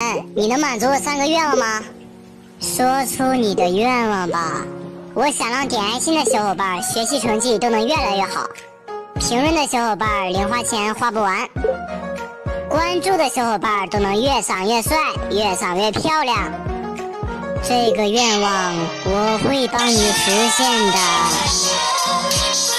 你能满足我3个愿望吗？说出你的愿望吧。我想让点爱心的小伙伴学习成绩都能越来越好，评论的小伙伴零花钱花不完，关注的小伙伴都能越长越帅，越长越漂亮。这个愿望我会帮你实现的。